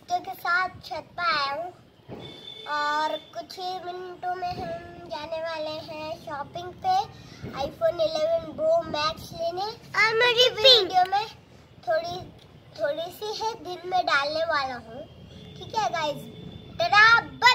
दोस्तों के साथ छत पर आया हूँ और कुछ ही मिनटों में हम जाने वाले हैं शॉपिंग पे iPhone 11 Pro Max लेने। और मेरी वीडियो में थोड़ी सी है दिन में डालने वाला हूँ। ठीक है गाइस, टाटा।